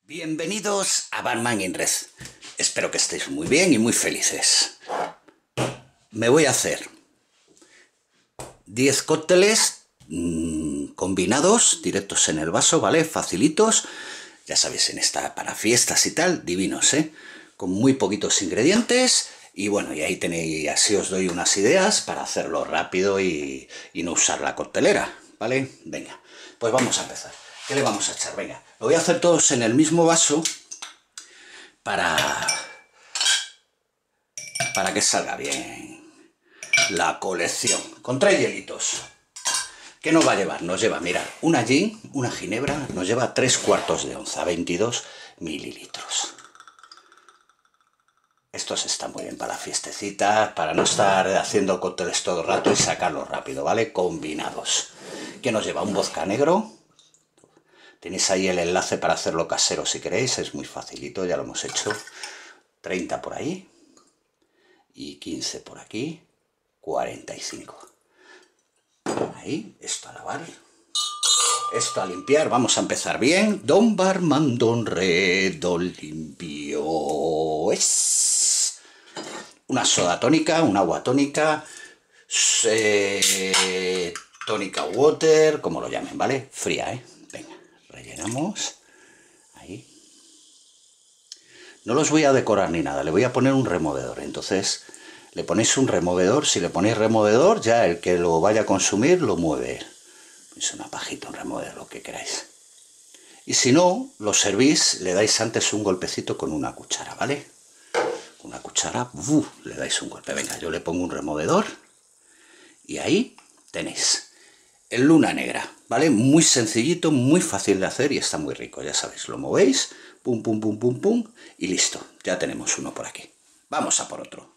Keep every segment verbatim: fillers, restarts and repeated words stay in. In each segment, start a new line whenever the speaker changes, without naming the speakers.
Bienvenidos a Barman in Red. Espero que estéis muy bien y muy felices. Me voy a hacer diez cócteles mmm, combinados, directos en el vaso, ¿vale? Facilitos. Ya sabéis, en esta para fiestas y tal, divinos, ¿eh? Con muy poquitos ingredientes. Y bueno, y ahí tenéis, así os doy unas ideas para hacerlo rápido y, y no usar la coctelera, ¿vale? Venga, pues vamos a empezar. ¿Qué le vamos a echar? Venga, lo voy a hacer todos en el mismo vaso para, para que salga bien la colección. Con tres hielitos. ¿Qué nos va a llevar? Nos lleva, mirad, una gin, una ginebra, nos lleva tres cuartos de onza, veintidós mililitros. Estos están muy bien para la fiestecita, para no estar haciendo cócteles todo el rato y sacarlos rápido, ¿vale? Combinados. ¿Qué nos lleva? Un vodka negro. Tenéis ahí el enlace para hacerlo casero si queréis, es muy facilito, ya lo hemos hecho. treinta por ahí y quince por aquí, cuarenta y cinco. Ahí, esto a lavar, esto a limpiar, vamos a empezar bien. Don Barman Don Redo limpio. Es una soda tónica, un agua tónica, eh, tónica water, como lo llamen, ¿vale? Fría, ¿eh? Rellenamos ahí. No los voy a decorar ni nada, le voy a poner un removedor. Entonces le ponéis un removedor. Si le ponéis removedor, ya el que lo vaya a consumir lo mueve. Es una pajita, un removedor, lo que queráis. Y si no, lo servís, le dais antes un golpecito con una cuchara, ¿vale? Una cuchara, ¡uh! Le dais un golpe. Venga, yo le pongo un removedor y ahí tenéis el Luna Negra, ¿vale? Muy sencillito, muy fácil de hacer y está muy rico, ya sabéis, lo movéis, pum, pum, pum, pum, pum, y listo, ya tenemos uno por aquí. Vamos a por otro.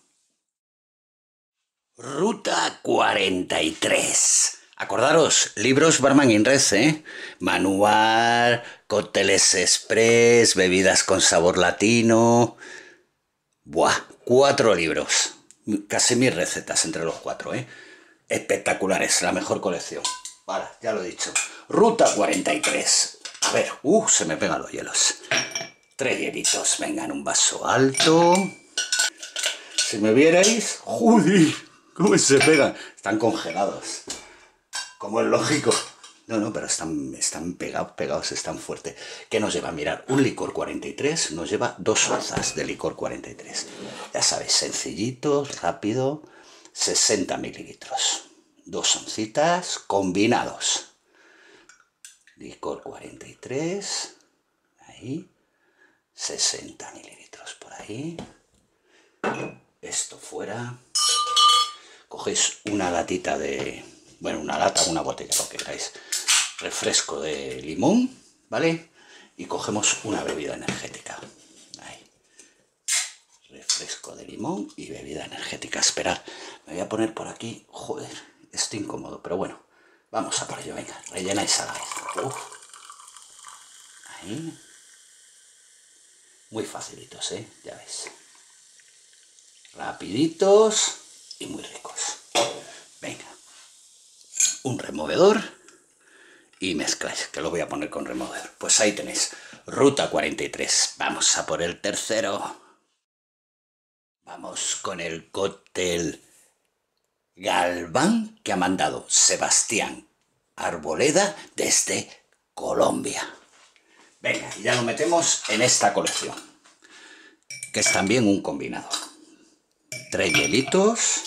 Ruta cuarenta y tres. Acordaros, libros Barman in Red, ¿eh? Manual, cócteles express, bebidas con sabor latino. Buah, cuatro libros. Casi mil recetas entre los cuatro, ¿eh? Espectaculares, la mejor colección. Vale, ya lo he dicho. Ruta cuarenta y tres. A ver, uh, se me pegan los hielos. Tres hielitos, venga, en un vaso alto. Si me vierais, ¡joder! ¿Cómo se pegan? Están congelados. Como es lógico. No, no, pero están, están pegados, pegados, están fuertes. ¿Qué nos lleva? Mirad, un licor cuarenta y tres nos lleva dos onzas de licor cuarenta y tres. Ya sabéis, sencillito, rápido. sesenta mililitros, dos oncitas combinados, licor cuarenta y tres, ahí, sesenta mililitros por ahí, esto fuera, cogéis una latita de, bueno, una lata, una botella, lo que queráis, refresco de limón, ¿vale? Y cogemos una bebida energética. Refresco de limón y bebida energética. Esperad, me voy a poner por aquí. Joder, estoy incómodo, pero bueno, vamos a por ello. Venga, rellenáis a la vez. Uf. Ahí. Muy facilitos, ¿eh? Ya veis. Rapiditos y muy ricos. Venga. Un removedor y mezcláis, que lo voy a poner con removedor. Pues ahí tenéis. Ruta cuarenta y tres. Vamos a por el tercero. Vamos con el cóctel Galván que ha mandado Sebastián Arboleda desde Colombia. Venga, y ya lo metemos en esta colección, que es también un combinado. Tres hielitos.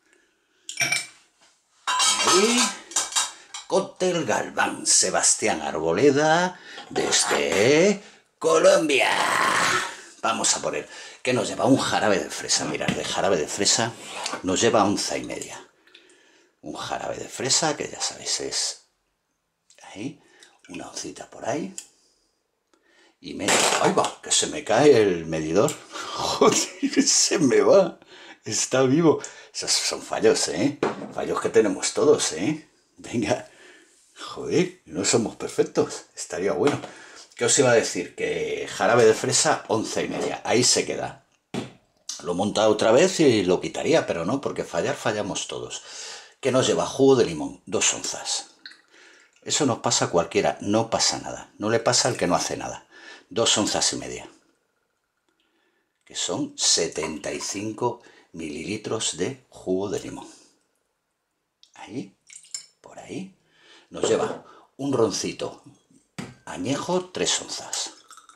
Ahí. Cóctel Galván Sebastián Arboleda desde Colombia. Vamos a poner, ¿qué nos lleva? Un jarabe de fresa, mirad, de jarabe de fresa nos lleva onza y media. Un jarabe de fresa, que ya sabéis es ahí, una oncita por ahí. Y media, ¡ay va! Que se me cae el medidor. Joder, se me va. Está vivo. Esos son fallos, ¿eh? Fallos que tenemos todos, ¿eh? Venga. Joder, no somos perfectos. Estaría bueno. ¿Qué os iba a decir? Que jarabe de fresa, once y media. Ahí se queda. Lo monta otra vez y lo quitaría, pero no, porque fallar fallamos todos. ¿Qué nos lleva? Jugo de limón, dos onzas. Eso nos pasa a cualquiera, no pasa nada. No le pasa al que no hace nada. dos onzas y media, que son setenta y cinco mililitros de jugo de limón. Ahí, por ahí, nos lleva un roncito añejo, tres onzas.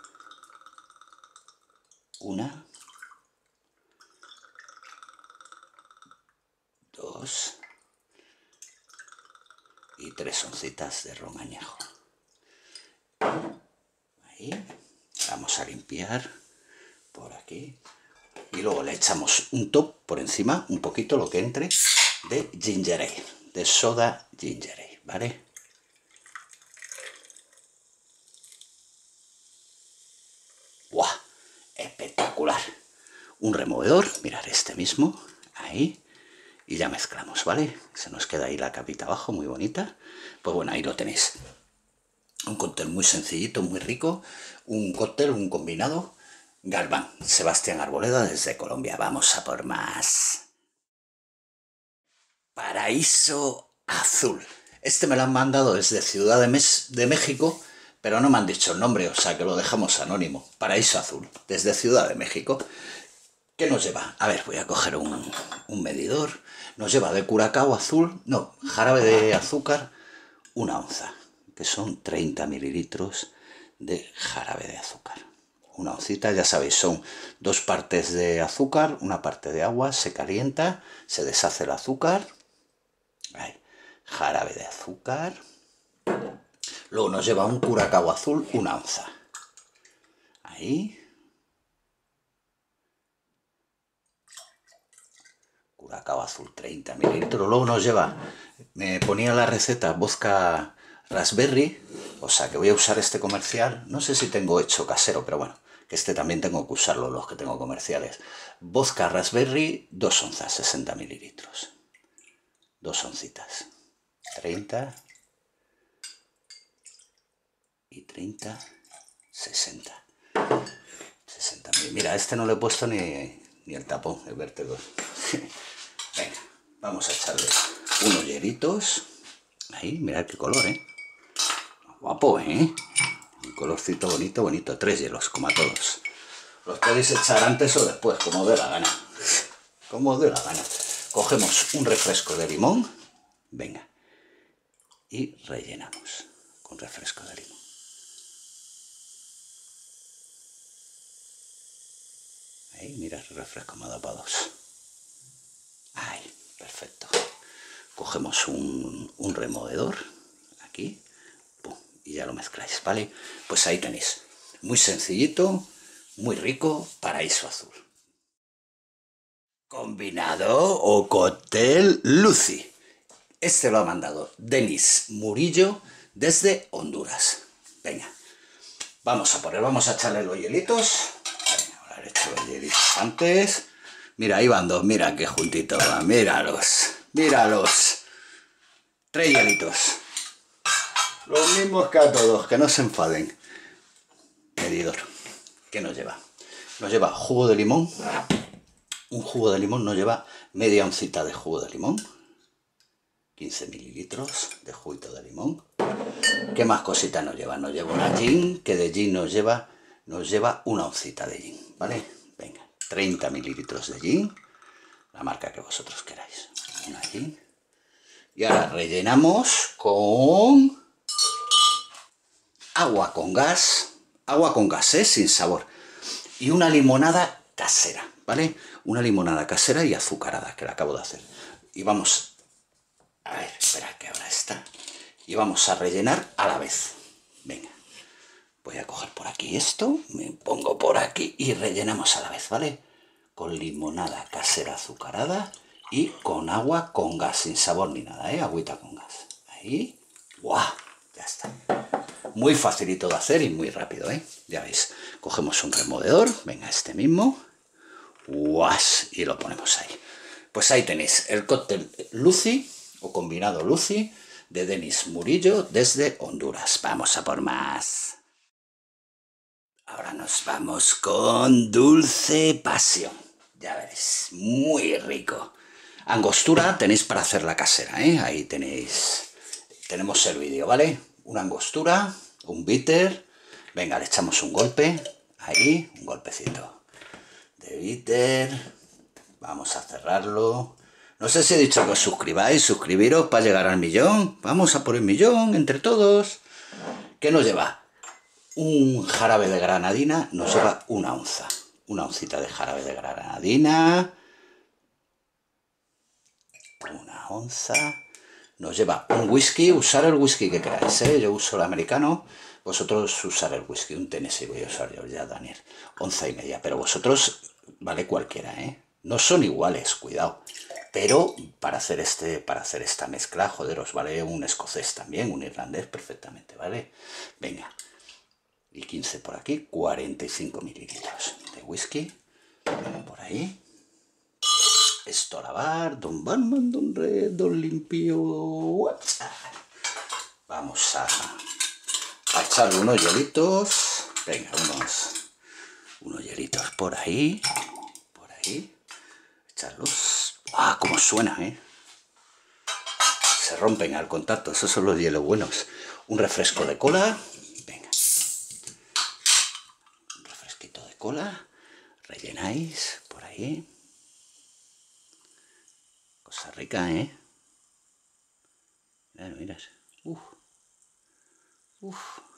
Una, dos y tres oncitas de ron añejo. Ahí, vamos a limpiar por aquí. Y luego le echamos un top por encima, un poquito lo que entre, de ginger ale, de soda ginger ale, ¿vale? ¡Guau! Espectacular. Un removedor, mirad este mismo, ahí, y ya mezclamos, ¿vale? Se nos queda ahí la capita abajo, muy bonita. Pues bueno, ahí lo tenéis. Un cóctel muy sencillito, muy rico, un cóctel, un combinado. Galván, Sebastián Arboleda desde Colombia. Vamos a por más. Paraíso Azul. Este me lo han mandado desde Ciudad de, Mes de México, pero no me han dicho el nombre, o sea que lo dejamos anónimo. Paraíso Azul, desde Ciudad de México. ¿Qué nos lleva? A ver, voy a coger un, un medidor. Nos lleva de curacao azul, no, jarabe de azúcar, una onza, que son treinta mililitros de jarabe de azúcar. Una oncita, ya sabéis, son dos partes de azúcar, una parte de agua, se calienta, se deshace el azúcar. Ahí, jarabe de azúcar. Luego nos lleva un curacao azul, una onza. Ahí. Curacao azul, treinta mililitros. Luego nos lleva, me ponía la receta, vodka raspberry, o sea que voy a usar este comercial. No sé si tengo hecho casero, pero bueno, que este también tengo que usarlo, los que tengo comerciales. Vodka raspberry, dos onzas, sesenta mililitros. Dos oncitas. treinta y treinta, sesenta. sesenta mil. Mira, a este no le he puesto ni, ni el tapón, el vértebro. Venga, vamos a echarle unos hielitos. Ahí, mirad qué color, ¿eh? Guapo, ¿eh? Un colorcito bonito, bonito. Tres hielos, como a todos. Los podéis echar antes o después, como dé la gana. Como dé la gana. Cogemos un refresco de limón. Venga. Y rellenamos con refresco de limón. Ahí, mirad el refresco me ha dado para dos. Ahí, perfecto. Cogemos un, un removedor. Aquí. Pum, y ya lo mezcláis, ¿vale? Pues ahí tenéis. Muy sencillito, muy rico, paraíso azul. Combinado o cóctel Lucy. Este lo ha mandado Denis Murillo desde Honduras. Venga, vamos a poner, vamos a echarle los hielitos. Venga, ahora he hecho los hielitos antes. Mira, ahí van dos, mira qué juntito van, míralos, míralos. Tres hielitos. Los mismos que a todos, que no se enfaden. Medidor. ¿Qué nos lleva? Nos lleva jugo de limón. Un jugo de limón nos lleva media oncita de jugo de limón. quince mililitros de juguito de limón. ¿Qué más cositas nos lleva? Nos lleva una gin, que de gin nos lleva, nos lleva una oncita de gin, ¿vale? Venga, treinta mililitros de gin, la marca que vosotros queráis. Una gin. Y ahora rellenamos con agua con gas, agua con gas, ¿eh? Sin sabor. Y una limonada casera, ¿vale? Una limonada casera y azucarada, que la acabo de hacer. Y vamos... A ver, espera que ahora está. Y vamos a rellenar a la vez. Venga. Voy a coger por aquí esto, me pongo por aquí y rellenamos a la vez, ¿vale? Con limonada casera azucarada y con agua con gas, sin sabor ni nada, ¿eh? Agüita con gas. Ahí. ¡Guau! Ya está. Muy facilito de hacer y muy rápido, ¿eh? Ya veis. Cogemos un removedor, venga, este mismo. ¡Guas! Y lo ponemos ahí. Pues ahí tenéis el cóctel Lucy o combinado Lucy de Denis Murillo desde Honduras. Vamos a por más. Ahora nos vamos con Dulce Pasión. Ya veréis, muy rico. Angostura tenéis para hacer la casera, ¿eh? Ahí tenéis, tenemos el vídeo, ¿vale? Una angostura, un bitter, Venga, le echamos un golpe. Ahí, un golpecito de bitter. Vamos a cerrarlo. No sé si he dicho que os suscribáis, suscribiros para llegar al millón. Vamos a por el millón entre todos. ¿Qué nos lleva? Un jarabe de granadina, nos lleva una onza. Una oncita de jarabe de granadina. Una onza. Nos lleva un whisky, usar el whisky que queráis, ¿eh? Yo uso el americano, vosotros usar el whisky, un Tennessee voy a usar yo ya, Daniel. Onza y media, pero vosotros vale cualquiera, ¿eh? No son iguales, cuidado. Pero para hacer, este, para hacer esta mezcla, joder, os vale un escocés también, un irlandés perfectamente, ¿vale? Venga. Y quince por aquí, cuarenta y cinco mililitros de whisky. Por ahí. Esto a lavar, don Batman, don Red, don Limpio. Vamos a, a echarle unos hielitos. Venga, unos, unos hielitos por ahí. Por ahí. Echarlos. ¡Ah, cómo suena, eh! Se rompen al contacto, esos son los hielos buenos. Un refresco de cola. Venga. Un refresquito de cola. Rellenáis por ahí. Cosa rica, ¿eh? Mirad, mirad. Uf. Uf.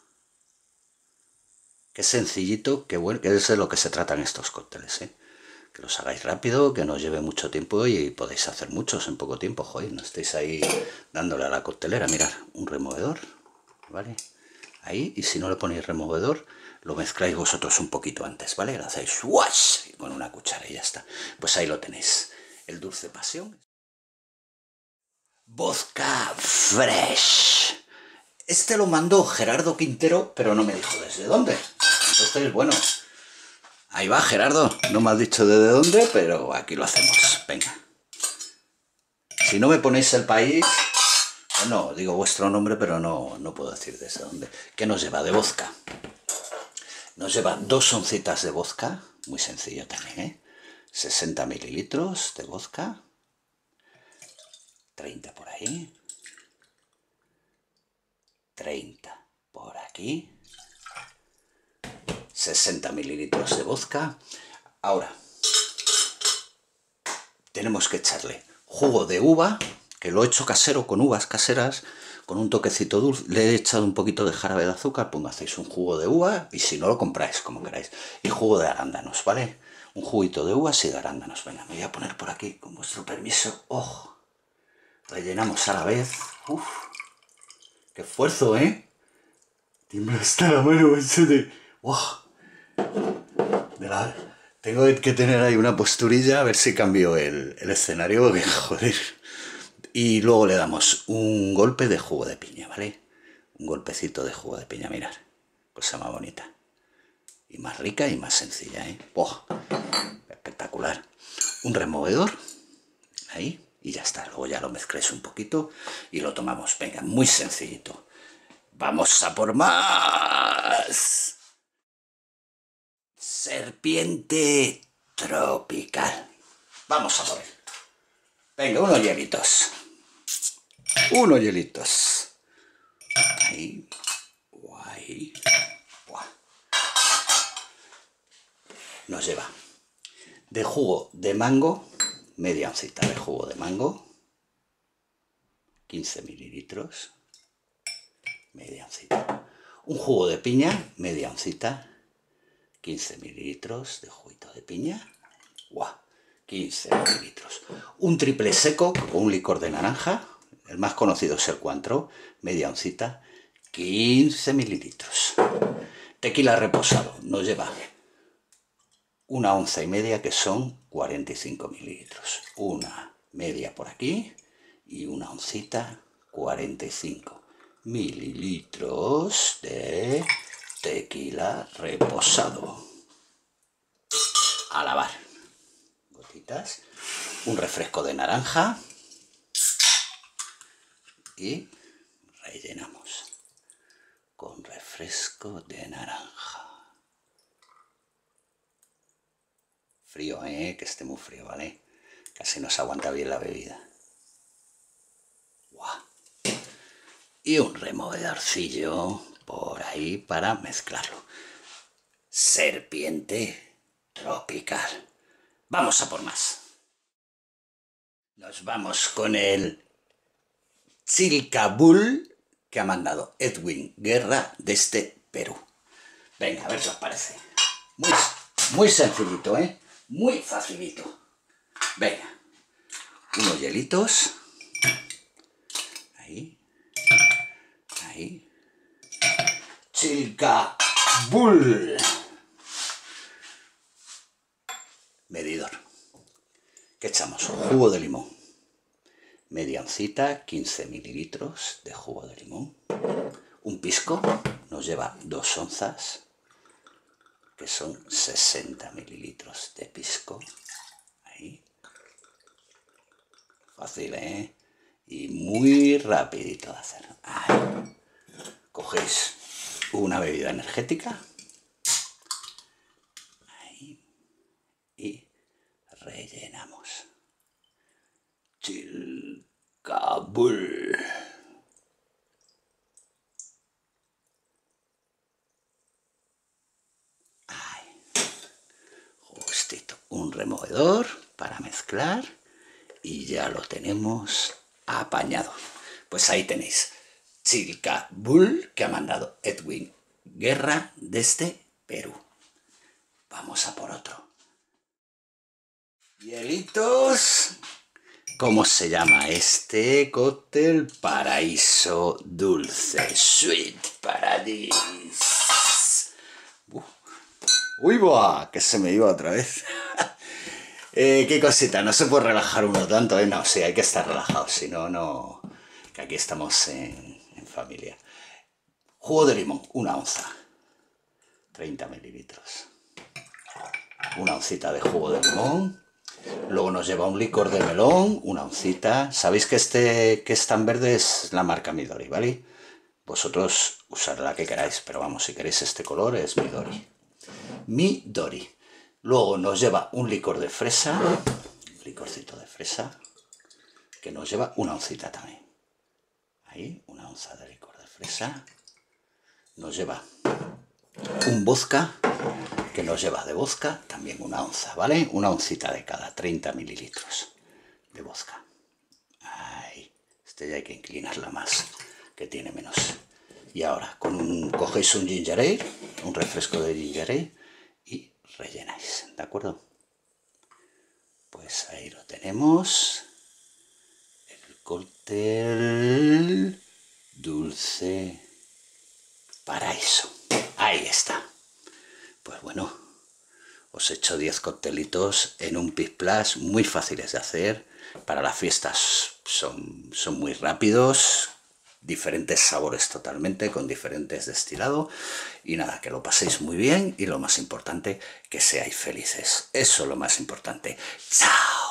Qué sencillito, qué bueno, que es de lo que se tratan estos cócteles, ¿eh? Que los hagáis rápido, que no os lleve mucho tiempo y podéis hacer muchos en poco tiempo, joder, no estéis ahí dándole a la coctelera. Mirad, un removedor, ¿vale? Ahí, y si no le ponéis removedor, lo mezcláis vosotros un poquito antes, ¿vale? Lo hacéis ¡wash! Con una cuchara y ya está. Pues ahí lo tenéis, el dulce pasión. Vodka Fresh. Este lo mandó Gerardo Quintero, pero no me dijo desde dónde. Entonces, bueno, ahí va Gerardo. No me has dicho desde dónde, pero aquí lo hacemos. Venga. Si no me ponéis el país, no, digo vuestro nombre, pero no, no puedo decir desde dónde. ¿Qué nos lleva de vodka? Nos lleva dos oncitas de vodka, muy sencillo también, ¿eh? sesenta mililitros de vodka. treinta por ahí. treinta por aquí. sesenta mililitros de vodka. Ahora, tenemos que echarle jugo de uva, que lo he hecho casero con uvas caseras, con un toquecito dulce. Le he echado un poquito de jarabe de azúcar, pues hacéis un jugo de uva, y si no lo compráis, como queráis. Y jugo de arándanos, ¿vale? Un juguito de uvas y de arándanos. Venga, me voy a poner por aquí, con vuestro permiso. ¡Oh! Rellenamos a la vez. ¡Uf! ¡Qué esfuerzo, eh! Tiembla hasta la mano, eso de... ¡Oh! De la... Tengo que tener ahí una posturilla a ver si cambio el, el escenario, porque joder. Y luego le damos un golpe de jugo de piña, ¿vale? Un golpecito de jugo de piña, mirad. Cosa más bonita. Y más rica y más sencilla, ¿eh? ¡Oh! Espectacular. Un removedor. Ahí. Y ya está. Luego ya lo mezcléis un poquito y lo tomamos. Venga, muy sencillito. ¡Vamos a por más! Serpiente tropical. Vamos a por él. Venga, unos hielitos. Unos hielitos. Ahí. Ahí. Nos lleva de jugo de mango, media oncita de jugo de mango, quince mililitros, media oncita. Un jugo de piña, media oncita, quince mililitros de juguito de piña, ¡guau! quince mililitros. Un triple seco con un licor de naranja, el más conocido es el Cointreau, media oncita, quince mililitros. Tequila reposado, nos lleva una onza y media, que son cuarenta y cinco mililitros. Una media por aquí y una oncita, cuarenta y cinco mililitros de tequila reposado. A lavar. Gotitas. Un refresco de naranja. Y rellenamos con refresco de naranja. Frío, ¿eh? Que esté muy frío, ¿vale? Casi no se aguanta bien la bebida. ¡Guau! Y un removedorcillo por ahí para mezclarlo. Serpiente tropical. Vamos a por más. Nos vamos con el Chilca Bull que ha mandado Edwin Guerra desde Perú. Venga, a ver qué os parece. Muy, muy sencillito, ¿eh? Muy facilito. Venga, unos hielitos. Ahí. Ahí. Chilca Bull. Medidor. ¿Qué echamos? Jugo de limón. Media oncita, quince mililitros de jugo de limón. Un pisco nos lleva dos onzas, que son sesenta mililitros de pisco. Ahí. Fácil, ¿eh? Y muy rapidito de hacer. Ahí. Cogéis una bebida energética. Ahí. Y rellenamos. Chilca Bull. Ahí. Justito. Un removedor para mezclar. Y ya lo tenemos apañado. Pues ahí tenéis Chilca Bull que ha mandado Edwin Guerra desde Perú. Vamos a por otro. Hielitos. ¿Cómo se llama este cóctel? Paraíso dulce. Sweet Paradise. Uh. Uy, buah, que se me iba otra vez. eh, qué cosita, no se puede relajar uno tanto, ¿eh? No, sí, hay que estar relajado, si no, no... Que aquí estamos en, en familia. Jugo de limón, una onza. treinta mililitros. Una oncita de jugo de limón. Luego nos lleva un licor de melón, una oncita. Sabéis que este que es tan verde es la marca Midori, ¿vale? Vosotros usad la que queráis, pero vamos, si queréis este color es Midori. Midori. Luego nos lleva un licor de fresa, un licorcito de fresa, que nos lleva una oncita también. Ahí, una onza de licor de fresa. Nos lleva un vodka, que nos lleva de vodka también una onza, ¿vale? Una oncita de cada, treinta mililitros de vodka. Ahí, este ya hay que inclinarla más, que tiene menos. Y ahora, con un, cogéis un ginger ale, un refresco de ginger ale, y rellenáis, ¿de acuerdo? Pues ahí lo tenemos. El cóctel dulce paraíso. Ahí está. Pues bueno, os he hecho diez coctelitos en un Pic Plus muy fáciles de hacer. Para las fiestas son, son muy rápidos, diferentes sabores totalmente, con diferentes destilados. Y nada, que lo paséis muy bien y lo más importante, que seáis felices. Eso es lo más importante. ¡Chao!